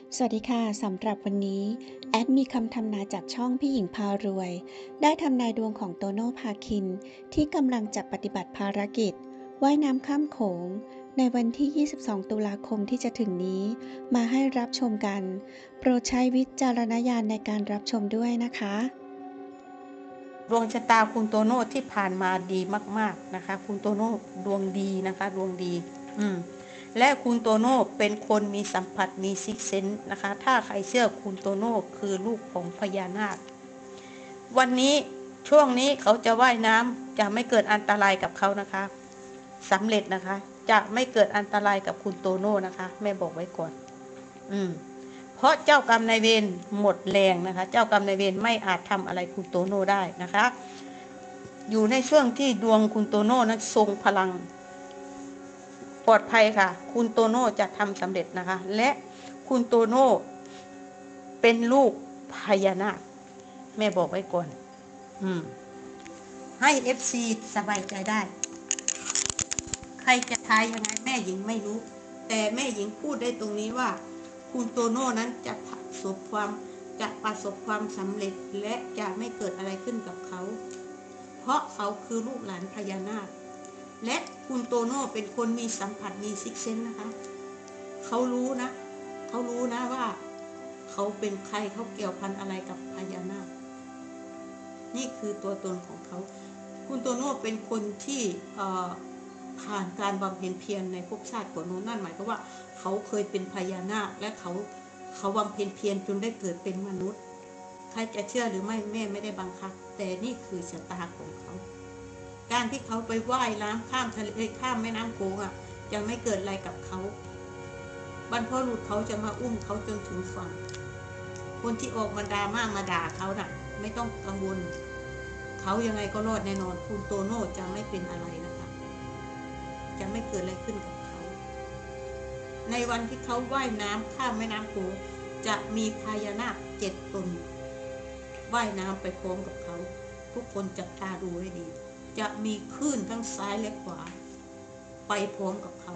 สวัสดีค่ะสำหรับวันนี้แอดมีคำทำนายจากช่องพี่หญิงพารวยได้ทำนายดวงของโตโน่พาคินที่กำลังจะปฏิบัติภารกิจว่ายน้ำข้ามโขงในวันที่ 22 ตุลาคมที่จะถึงนี้มาให้รับชมกันโปรดใช้วิจารณญาณในการรับชมด้วยนะคะดวงชะตาคุณโตโน่ที่ผ่านมาดีมากๆนะคะคุณโตโน่ดวงดีนะคะดวงดีและคุณโตโน่เป็นคนมีสัมผัสมีซิกเซนส์นะคะถ้าใครเชื่อคุณโตโน่คือลูกของพญานาควันนี้ช่วงนี้เขาจะว่ายน้ำจะไม่เกิดอันตรายกับเขานะคะสำเร็จนะคะจะไม่เกิดอันตรายกับคุณโตโน่นะคะแม่บอกไว้ก่อนเพราะเจ้ากรรมนายเวรหมดแรงนะคะเจ้ากรรมนายเวรไม่อาจทำอะไรคุณโตโน่ได้นะคะอยู่ในช่วงที่ดวงคุณโตโน่นั้นทรงพลังปลอดภัยค่ะคุณโตโน่จะทำสำเร็จนะคะและคุณโตโน่เป็นลูกพญานาคแม่บอกไว้ก่อนให้ FC สบายใจได้ใครจะทายยังไงแม่หญิงไม่รู้แต่แม่หญิงพูดได้ตรงนี้ว่าคุณโตโน่นั้นจะประสบความสำเร็จและจะไม่เกิดอะไรขึ้นกับเขาเพราะเขาคือลูกหลานพญานาคและคุณโตโน่เป็นคนมีสัมผัสมีซิกเซนส์นะคะเขารู้นะว่าเขาเป็นใครเขาเกี่ยวพันอะไรกับพญานาคนี่คือตัวตนของเขาคุณโตโน่เป็นคนที่ผ่านการบำเพ็ญเพียรในภพชาติก่อนโน้นนั่นหมายความว่าเขาเคยเป็นพญานาคและเขาบำเพ็ญเพียรจนได้เกิดเป็นมนุษย์ใครจะเชื่อหรือไม่แม่ไม่ได้บังคับแต่นี่คือชะตาของเขาการที่เขาไปว่ายน้ำข้ามทะเลข้ามแม่น้ำโขงจะไม่เกิดอะไรกับเขาบรรพบุรุษเขาจะมาอุ้มเขาจนถึงฝั่งคนที่ออกมาดราม่ามาด่าเขาน่ะไม่ต้องกังวลเขายังไงก็รอดแน่นอนคุณโตโน่จะไม่เป็นอะไรนะคะจะไม่เกิดอะไรขึ้นกับเขาในวันที่เขาว่ายน้ำข้ามแม่น้ำโขงจะมีพญานาค7 ตนว่ายน้ำไปพร้อมกับเขาทุกคนจับตาดูให้ดีจะมีคลื่นทั้งซ้ายและขวาไปพร้อมกับเขา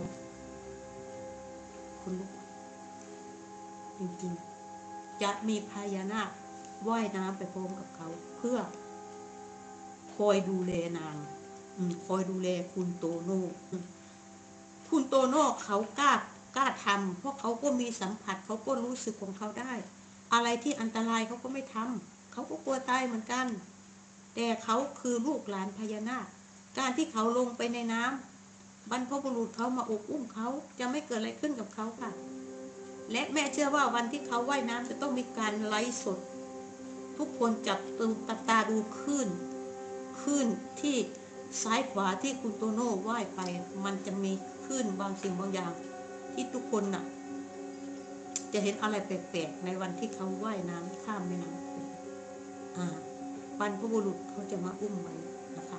คุณลูกจริงๆจะมีพญานาคว่ายน้ำไปพร้อมกับเขาเพื่อคอยดูแลนางคอยดูแลคุณโตโน่คุณโตโน่เขากล้าทำเพราะเขาก็มีสัมผัสเขาก็รู้สึกของเขาได้อะไรที่อันตรายเขาก็ไม่ทำเขาก็กลัวตายเหมือนกันแต่เขาคือลูกหลานพญานาคการที่เขาลงไปในน้ำบรรพบุรุษเขามาอบอุ้มเขาจะไม่เกิดอะไรขึ้นกับเขาค่ะและแม่เชื่อว่าวันที่เขาว่ายน้ำจะต้องมีการไลฟ์สดทุกคนจับตาดูคลื่นที่ซ้ายขวาที่คุณโตโน่ว่ายไปมันจะมีคลื่นบางสิ่งบางอย่างที่ทุกคนน่ะจะเห็นอะไรแปลกๆในวันที่เขาว่ายน้ำข้ามแม่น้ำบรรพบุรุษเขาจะมาอุ้มไว้นะคะ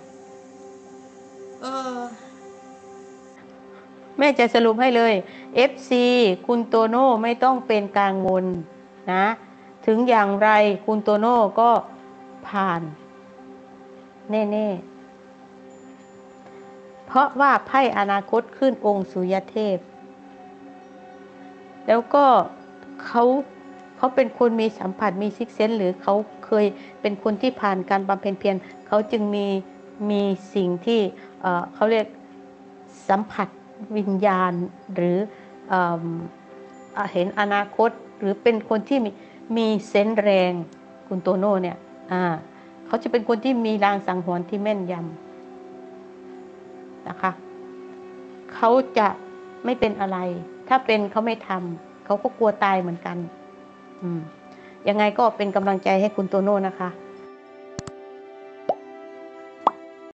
แม่จะสรุปให้เลย FC คุณโตโน่ไม่ต้องเป็นกังวลนะถึงอย่างไรคุณโตโน่ก็ผ่านแน่ๆเพราะว่าไพ่อนาคตขึ้นองค์สุริยเทพแล้วก็เขาเป็นคนมีสัมผัสมีซิกเซนส์หรือเขาเคยเป็นคนที่ผ่านการบำเพ็ญเพียรเขาจึงมีสิ่งที่เขาเรียกสัมผัสวิญญาณหรือเห็นอนาคตหรือเป็นคนที่มีเซนส์แรงคุณโตโน่เนี่ยเขาจะเป็นคนที่มีลางสังหรณ์ที่แม่นยำนะคะเขาจะไม่เป็นอะไรถ้าเป็นเขาไม่ทำเขาก็กลัวตายเหมือนกันยังไงก็เป็นกำลังใจให้คุณโตโน่นะคะ